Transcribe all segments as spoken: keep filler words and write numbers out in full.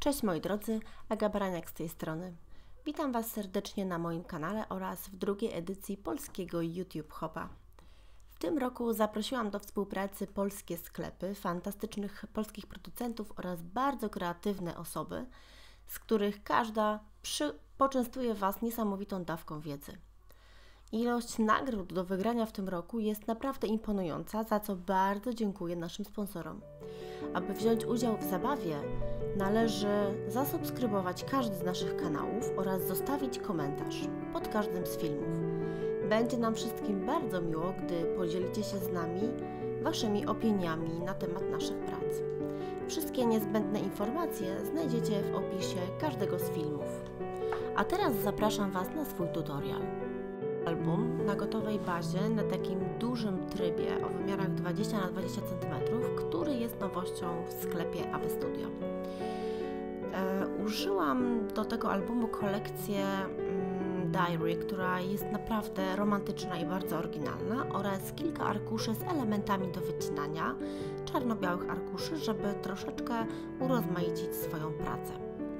Cześć moi drodzy, Aga Baraniak z tej strony. Witam Was serdecznie na moim kanale oraz w drugiej edycji polskiego YouTube Hopa. W tym roku zaprosiłam do współpracy polskie sklepy, fantastycznych polskich producentów oraz bardzo kreatywne osoby, z których każda przy... poczęstuje Was niesamowitą dawką wiedzy. Ilość nagród do wygrania w tym roku jest naprawdę imponująca, za co bardzo dziękuję naszym sponsorom. Aby wziąć udział w zabawie, należy zasubskrybować każdy z naszych kanałów oraz zostawić komentarz pod każdym z filmów. Będzie nam wszystkim bardzo miło, gdy podzielicie się z nami Waszymi opiniami na temat naszych prac. Wszystkie niezbędne informacje znajdziecie w opisie każdego z filmów. A teraz zapraszam Was na swój tutorial. Album na gotowej bazie, na takim dużym trybie o wymiarach dwadzieścia na dwadzieścia centymetrów, który jest nowością w sklepie A W Studio. E, użyłam do tego albumu kolekcję mm, Diary, która jest naprawdę romantyczna i bardzo oryginalna, oraz kilka arkuszy z elementami do wycinania, czarno-białych arkuszy, żeby troszeczkę urozmaicić swoją pracę.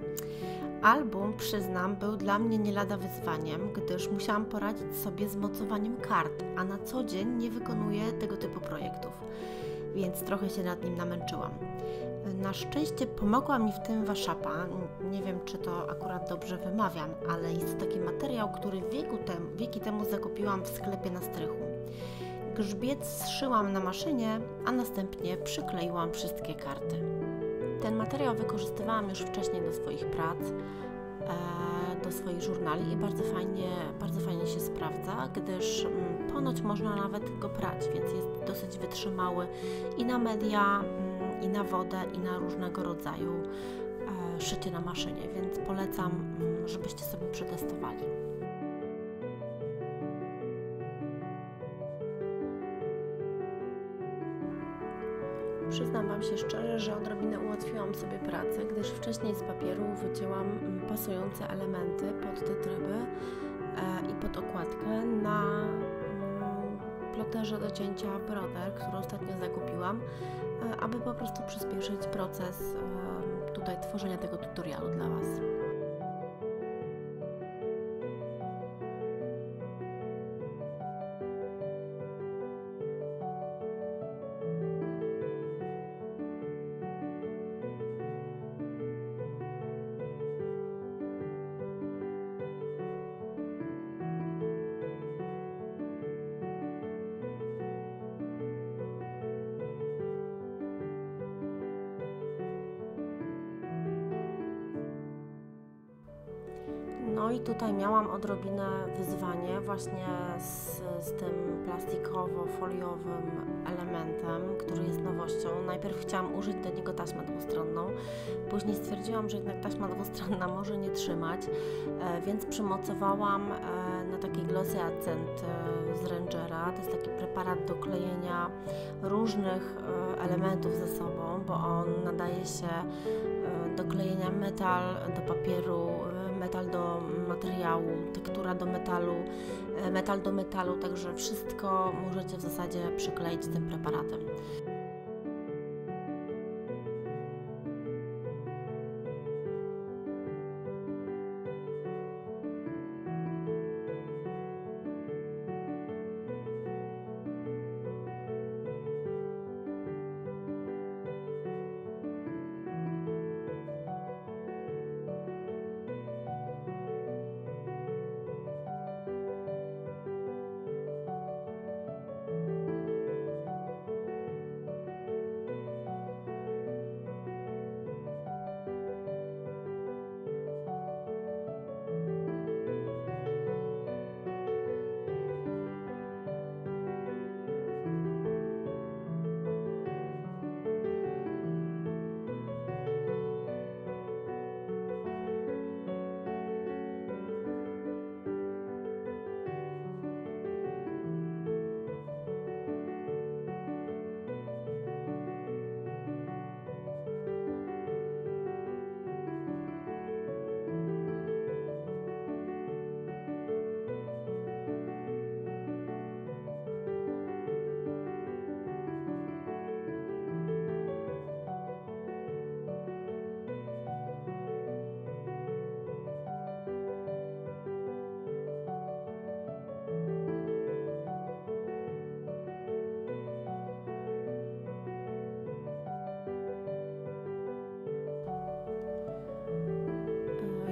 Album, przyznam, był dla mnie nie lada wyzwaniem, gdyż musiałam poradzić sobie z mocowaniem kart, a na co dzień nie wykonuję tego typu projektów, więc trochę się nad nim namęczyłam. Na szczęście pomogła mi w tym Waszapa, nie wiem czy to akurat dobrze wymawiam, ale jest to taki materiał, który wieku tem, wieki temu zakupiłam w sklepie na strychu. Grzbiet zszyłam na maszynie, a następnie przykleiłam wszystkie karty. Ten materiał wykorzystywałam już wcześniej do swoich prac, do swoich żurnali i bardzo fajnie, bardzo fajnie się sprawdza, gdyż ponoć można nawet go prać, więc jest dosyć wytrzymały i na media, i na wodę, i na różnego rodzaju szycie na maszynie, więc polecam, żebyście sobie przetestowali. Przyznam Wam się szczerze, że odrobinę ułatwiłam sobie pracę, gdyż wcześniej z papieru wycięłam pasujące elementy pod te tryby e, i pod okładkę na mm, ploterze do cięcia Brother, który ostatnio zakupiłam, e, aby po prostu przyspieszyć proces e, tutaj tworzenia tego tutorialu dla Was. No i tutaj miałam odrobinę wyzwanie właśnie z, z tym plastikowo-foliowym elementem, który jest nowością. Najpierw chciałam użyć do niego taśmę dwustronną, później stwierdziłam, że jednak taśma dwustronna może nie trzymać, e, więc przymocowałam e, na taki glossy accent e, z Rangera. To jest taki preparat do klejenia różnych e, elementów ze sobą, bo on nadaje się e, do klejenia metal, do papieru, metal do materiału, tektura do metalu, metal do metalu, także wszystko możecie w zasadzie przykleić tym preparatem.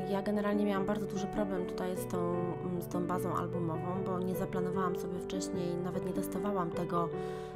Ja generalnie miałam bardzo duży problem tutaj z tą, z tą bazą albumową, bo nie zaplanowałam sobie wcześniej, nawet nie testowałam tego,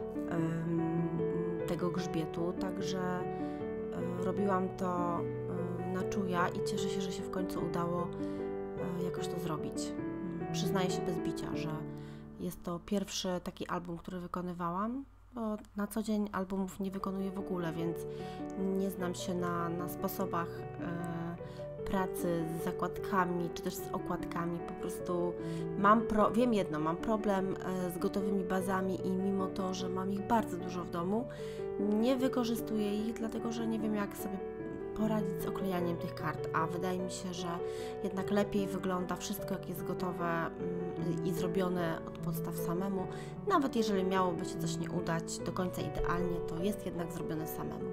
tego grzbietu, także robiłam to na czuja i cieszę się, że się w końcu udało jakoś to zrobić. Przyznaję się bez bicia, że jest to pierwszy taki album, który wykonywałam, bo na co dzień albumów nie wykonuję w ogóle, więc nie znam się na, na sposobach e, pracy z zakładkami, czy też z okładkami. Po prostu mam, pro, wiem jedno, mam problem e, z gotowymi bazami i mimo to, że mam ich bardzo dużo w domu, nie wykorzystuję ich, dlatego że nie wiem, jak sobie poradzić z oklejaniem tych kart, a wydaje mi się, że jednak lepiej wygląda wszystko, jak jest gotowe mm, i zrobione od podstaw samemu. Nawet jeżeli miałoby się coś nie udać do końca idealnie, to jest jednak zrobione samemu.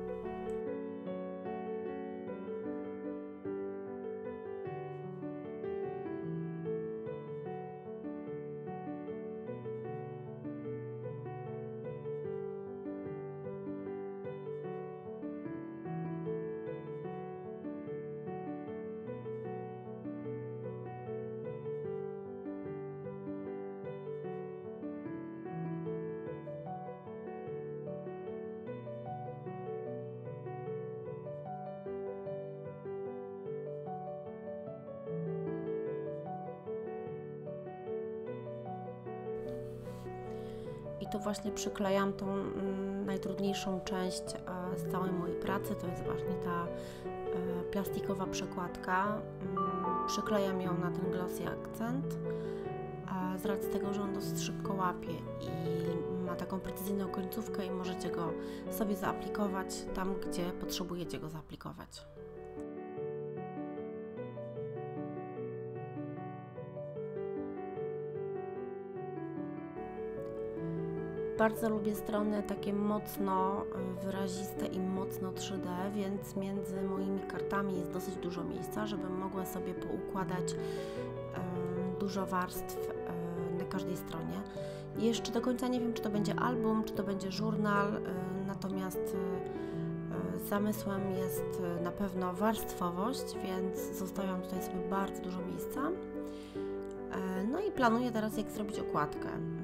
I to właśnie przyklejam tą mm, najtrudniejszą część e, z całej mojej pracy, to jest właśnie ta e, plastikowa przekładka. Mm, przyklejam ją na ten glossy akcent, a z racji tego, że on dosyć szybko łapie i ma taką precyzyjną końcówkę i możecie go sobie zaaplikować tam, gdzie potrzebujecie go zaaplikować. Bardzo lubię strony takie mocno wyraziste i mocno trzy D, więc między moimi kartami jest dosyć dużo miejsca, żebym mogła sobie poukładać dużo warstw na każdej stronie. I jeszcze do końca nie wiem, czy to będzie album, czy to będzie żurnal, natomiast zamysłem jest na pewno warstwowość, więc zostawiam tutaj sobie bardzo dużo miejsca. No i planuję teraz, jak zrobić okładkę.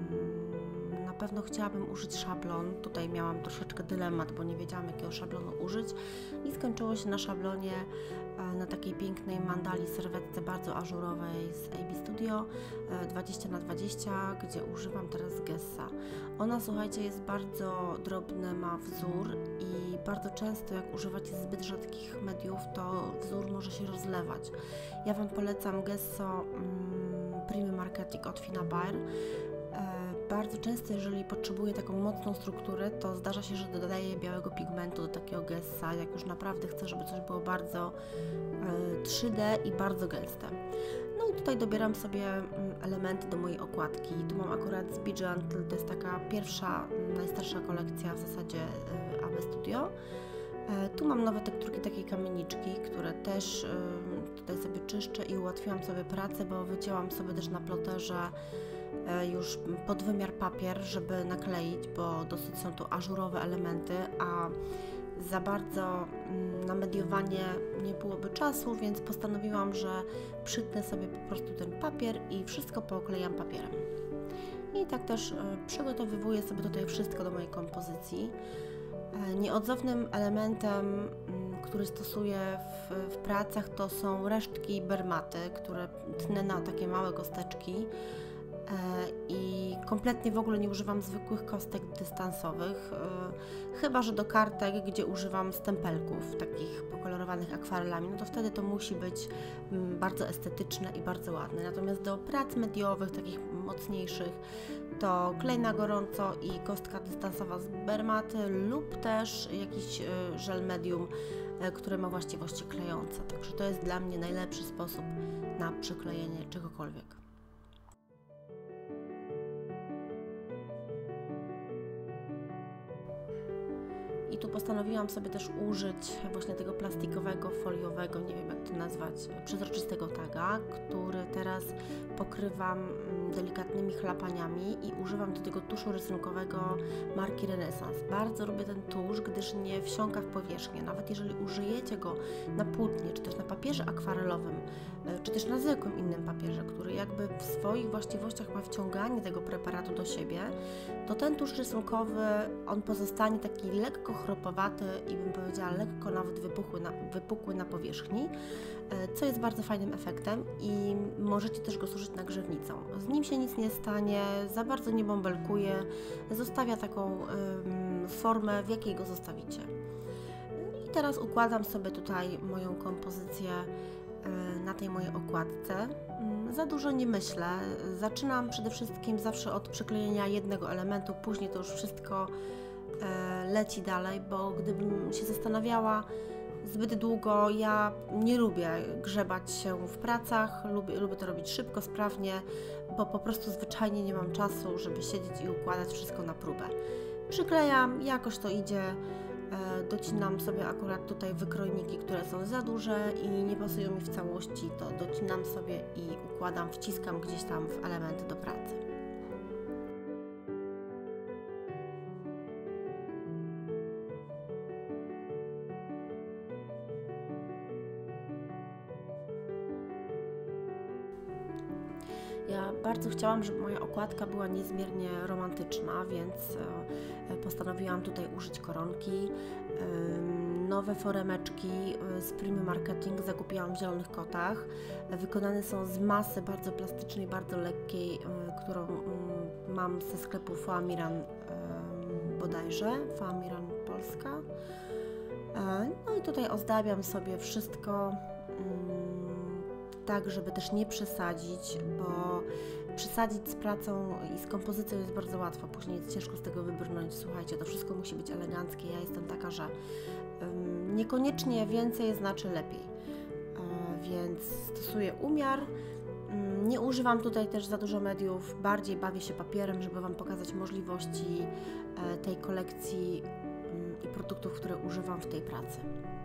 Na pewno chciałabym użyć szablon. Tutaj miałam troszeczkę dylemat, bo nie wiedziałam, jakiego szablonu użyć i skończyło się na szablonie na takiej pięknej mandali serwetce bardzo ażurowej z A B Studio dwadzieścia na dwadzieścia, gdzie używam teraz Gessa. Ona, słuchajcie, jest bardzo drobny, ma wzór i bardzo często jak używacie zbyt rzadkich mediów, to wzór może się rozlewać. Ja Wam polecam Gesso mm, Prime Marketing od Fina Bayer. Bardzo często, jeżeli potrzebuję taką mocną strukturę, to zdarza się, że dodaję białego pigmentu do takiego gessa, jak już naprawdę chcę, żeby coś było bardzo trzy D i bardzo gęste. No i tutaj dobieram sobie elementy do mojej okładki. Tu mam akurat z Be Gentle, to jest taka pierwsza, najstarsza kolekcja w zasadzie A B Studio. Tu mam nowe tekturki, takiej kamieniczki, które też tutaj sobie czyszczę i ułatwiłam sobie pracę, bo wycięłam sobie też na ploterze już pod wymiar papier, żeby nakleić, bo dosyć są tu ażurowe elementy, a za bardzo na mediowanie nie byłoby czasu, więc postanowiłam, że przytnę sobie po prostu ten papier i wszystko pooklejam papierem. I tak też przygotowywuję sobie tutaj wszystko do mojej kompozycji. Nieodzownym elementem, który stosuję w, w pracach, to są resztki bermaty, które tnę na takie małe kosteczki. I kompletnie w ogóle nie używam zwykłych kostek dystansowych, chyba że do kartek, gdzie używam stempelków takich pokolorowanych akwarelami, no to wtedy to musi być bardzo estetyczne i bardzo ładne. Natomiast do prac mediowych, takich mocniejszych, to klej na gorąco i kostka dystansowa z bermaty lub też jakiś żel medium, który ma właściwości klejące. Także to jest dla mnie najlepszy sposób na przyklejenie czegokolwiek. i tu postanowiłam sobie też użyć właśnie tego plastikowego, foliowego, nie wiem jak to nazwać, przezroczystego taga, który teraz pokrywam delikatnymi chlapaniami i używam do tego tuszu rysunkowego marki Renesans. Bardzo lubię ten tusz, gdyż nie wsiąka w powierzchnię. Nawet jeżeli użyjecie go na płótnie, czy też na papierze akwarelowym, czy też na zwykłym innym papierze, który jakby w swoich właściwościach ma wciąganie tego preparatu do siebie, to ten tusz rysunkowy, on pozostanie taki lekko chropowaty i bym powiedziała lekko nawet wypukły na, wypukły na powierzchni, co jest bardzo fajnym efektem i możecie też go służyć nagrzewnicą. Z nim się nic nie stanie, za bardzo nie bąbelkuje, zostawia taką ym, formę, w jakiej go zostawicie. I teraz układam sobie tutaj moją kompozycję na tej mojej okładce. Za dużo nie myślę. Zaczynam przede wszystkim zawsze od przyklejenia jednego elementu, później to już wszystko leci dalej, bo gdybym się zastanawiała zbyt długo, ja nie lubię grzebać się w pracach, lubię, lubię to robić szybko, sprawnie, bo po prostu zwyczajnie nie mam czasu, żeby siedzieć i układać wszystko na próbę. Przyklejam, jakoś to idzie. Docinam sobie akurat tutaj wykrojniki, które są za duże i nie pasują mi w całości, to docinam sobie i układam, wciskam gdzieś tam w elementy do pracy. Ja bardzo chciałam, żeby moja okładka była niezmiernie romantyczna, więc postanowiłam tutaj użyć koronki. Nowe foremeczki z Primy Marketing zakupiłam w Zielonych Kotach. Wykonane są z masy bardzo plastycznej, bardzo lekkiej, którą mam ze sklepu Foamiran bodajże, Foamiran Polska. No i tutaj ozdabiam sobie wszystko tak, żeby też nie przesadzić, bo przesadzić z pracą i z kompozycją jest bardzo łatwo, później jest ciężko z tego wybrnąć. Słuchajcie, to wszystko musi być eleganckie. Ja jestem taka, że um, niekoniecznie więcej znaczy lepiej, e, więc stosuję umiar. Um, nie używam tutaj też za dużo mediów, bardziej bawię się papierem, żeby Wam pokazać możliwości e, tej kolekcji um, i produktów, które używam w tej pracy.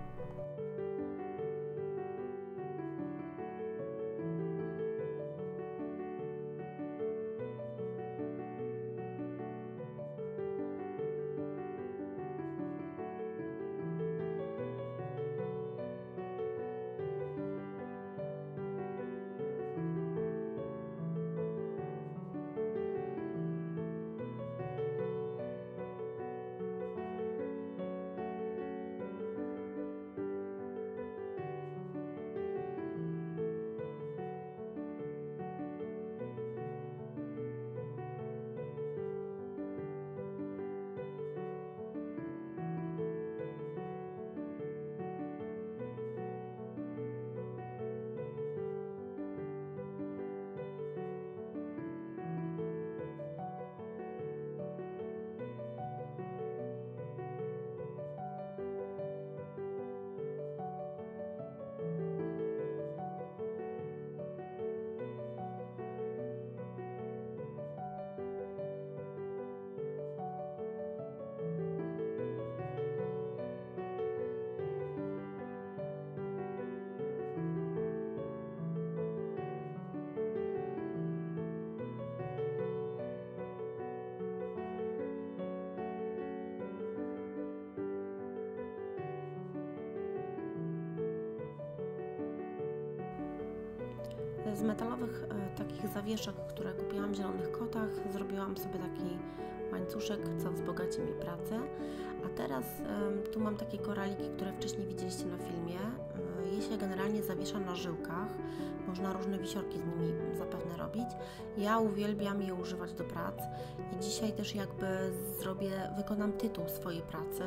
Z metalowych e, takich zawieszek, które kupiłam w Zielonych Kotach, zrobiłam sobie taki łańcuszek, co wzbogaci mi pracę. A teraz e, tu mam takie koraliki, które wcześniej widzieliście na filmie. E, je się generalnie zawiesza na żyłkach. Można różne wisiorki z nimi zapewne robić. Ja uwielbiam je używać do prac i dzisiaj też jakby zrobię, wykonam tytuł swojej pracy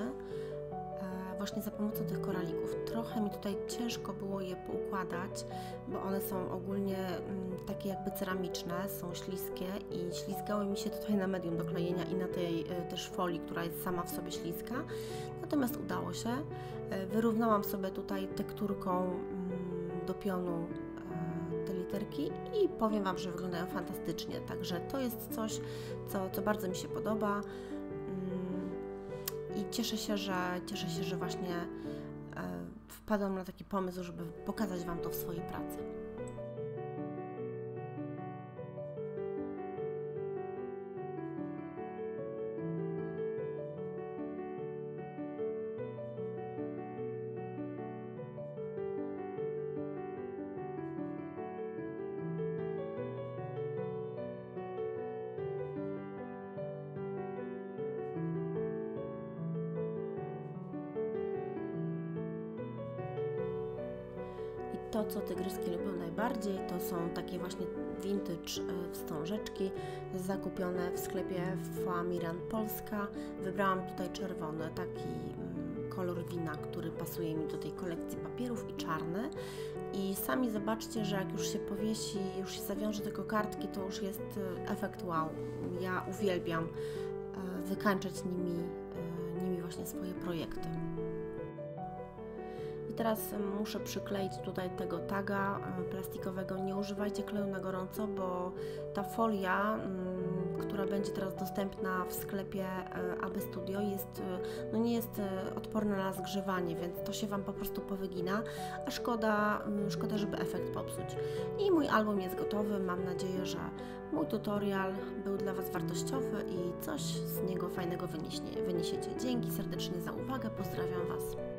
właśnie za pomocą tych koralików. Trochę mi tutaj ciężko było je poukładać, bo one są ogólnie mm, takie jakby ceramiczne, są śliskie i ślizgały mi się tutaj na medium do klejenia i na tej y, też folii, która jest sama w sobie śliska. Natomiast udało się. Y, wyrównałam sobie tutaj tekturką y, do pionu y, te literki i powiem Wam, że wyglądają fantastycznie. Także to jest coś, co, co bardzo mi się podoba. I i cieszę się, że, cieszę się, że właśnie e, wpadłam na taki pomysł, żeby pokazać Wam to w swojej pracy. I to, co tygryski lubią najbardziej, to są takie właśnie vintage wstążeczki zakupione w sklepie Famiran Polska. Wybrałam tutaj czerwony, taki kolor wina, który pasuje mi do tej kolekcji papierów, i czarny. I sami zobaczcie, że jak już się powiesi, już się zawiąże te kokardki, to już jest efekt wow. Ja uwielbiam wykańczać nimi, nimi właśnie swoje projekty. I teraz muszę przykleić tutaj tego taga plastikowego. Nie używajcie kleju na gorąco, bo ta folia, która będzie teraz dostępna w sklepie A B Studio, jest, no nie jest odporna na zgrzewanie, więc to się Wam po prostu powygina, a szkoda, szkoda, żeby efekt popsuć. I mój album jest gotowy. Mam nadzieję, że mój tutorial był dla Was wartościowy i coś z niego fajnego wyniesiecie. Dzięki serdecznie za uwagę. Pozdrawiam Was.